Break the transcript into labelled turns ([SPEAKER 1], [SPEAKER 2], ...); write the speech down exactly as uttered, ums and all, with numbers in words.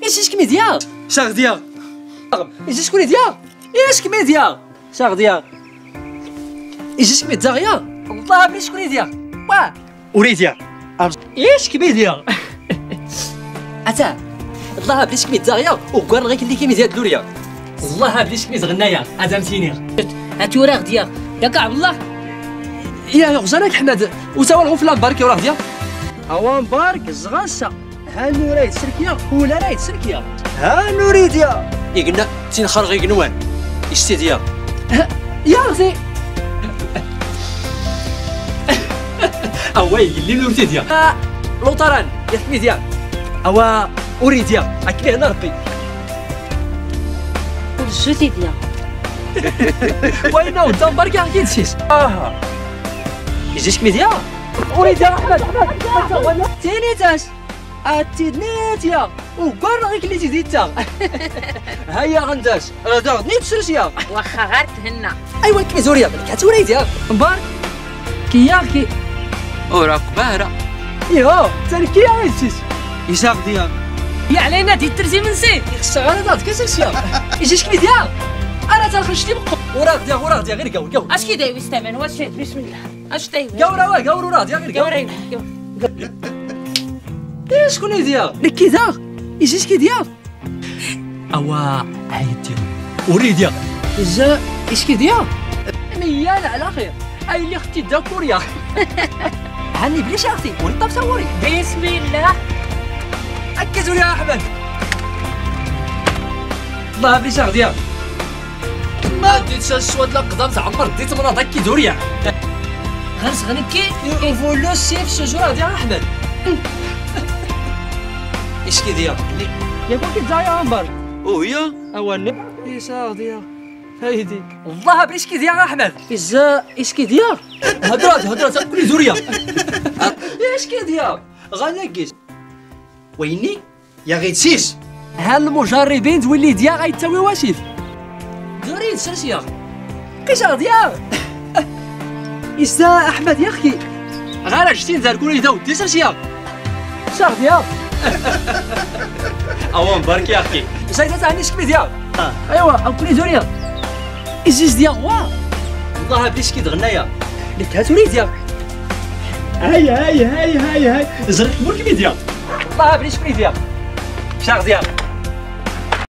[SPEAKER 1] ايش كميديا
[SPEAKER 2] شاغ ديال
[SPEAKER 1] ايش كميديا ايش كميديا شاغ ديال ايش كميديا غيا والله بلي شكون ديال واه
[SPEAKER 2] وريديا
[SPEAKER 1] ايش كميديا اتا الله بلي كميديا غيا وكان غير كلي كميديا دلوريا والله بلي كميد غنايا ادمتيني
[SPEAKER 3] هاتوراغ ديال ياك عبد الله
[SPEAKER 1] يا غزالك حماد وتا الغفلان بارك وراه ديال اوان بارك زغاسا ها نوريد سركيا ولا رايد سركيا
[SPEAKER 2] ها نوريديا
[SPEAKER 1] يقلنا تين خرغي قنوان اشتي ديال يا غزي اوي اللي نورتي ديال لوطران يا حمي ديال اوا اوري ديال اكلي هنا ربي
[SPEAKER 3] والجوتي ديال
[SPEAKER 1] وين وانت مبارك اكيد نسيت اه يجيش كميديا اوري ديال احمد احمد تيني تاش اتيدنيتيا وكار غير كلي تيديتا هيا غنداش راه نيت سرسيا
[SPEAKER 3] واخا غير تهنا
[SPEAKER 1] ايوا كميزوريا كتوري ديال مبارك كياكي وراك باهرة ايوا تركي يا نسيت
[SPEAKER 2] يساق ديال
[SPEAKER 3] يا علينا دي الترزي من سي
[SPEAKER 1] خصها غير دات كسرسيا يجيش كميديا انا تنخرجتي بقى وراك ديال وراك ديال غير قاو قاو
[SPEAKER 3] اش كيداير يستعمل واش بسم الله اش داير
[SPEAKER 1] قاو راه قاو راه ديال غير قاو
[SPEAKER 3] قاو
[SPEAKER 1] ايه شكون ديال لكي دار يجيش كي ديال اوا عيط ديال وري ديال جا ايش كي ديال ميال على خير اي اللي اختي دا كوريا هاني بليش اختي ولي طاب صوري
[SPEAKER 3] بسم الله
[SPEAKER 1] ركزوا يا احمد الله بليش ديال ما ديتش الشواد لا قدام تاع عمر ديت من هذاك كي دوريا
[SPEAKER 3] غنس غنكي
[SPEAKER 1] فولو سيف شجره ديال احمد ايش كي ديال يا كون كي تزايا عمر
[SPEAKER 2] وهي
[SPEAKER 1] اواني يسار ديال هايدي والله بليش كي ديال احمد ازا ايش كي ديال هضرات هضرات كل زوريا ايش كي ديال غنكيس ويني
[SPEAKER 2] يا غيتسيس
[SPEAKER 1] ها المجربين تولي ديال غيتساوي واشيف زوري سرسيا كيش ديال ازا احمد يا اخي غير شتي نزار كل يداو دي سرسيا شاغ ديال
[SPEAKER 2] اوان بارك يا اخي
[SPEAKER 1] زايده تاع نشكي ديال ايوا اوكلي زوريا ازيز ديال وا والله بليش كي دغنايا لك هاتوري ديال
[SPEAKER 2] هاي هاي هاي هاي هاي زرت مول كميديا
[SPEAKER 1] والله بليش كميديا شاغ ديال